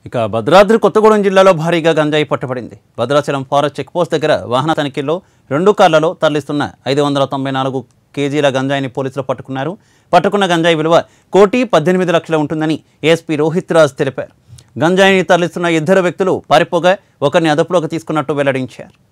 ఇక భద్రాద్రి కొత్తగూడెం జిల్లాలో భారీగా గంజాయి పట్టుబడింది. భద్రాచలం ఫారెస్ట్ చెక్పోస్ట్ దగ్గర వాహన తనిఖీల్లో 2 కార్లలో తరలిస్తున్న 594 కేజీల గంజాయిని పోలీసులు పట్టుకున్నారు. పట్టుకున్న గంజాయి విలువ 1,18,00,000 ఉంటుందని ఏఎస్పీ రోహిత్ రాజ్ తెలిపారు. గంజాయిని తరలిస్తున్న 2 వ్యక్తులు పారిపోగా ఒకరిని అదుపులోకి తీసుకున్నట్టు వెల్లడించారు.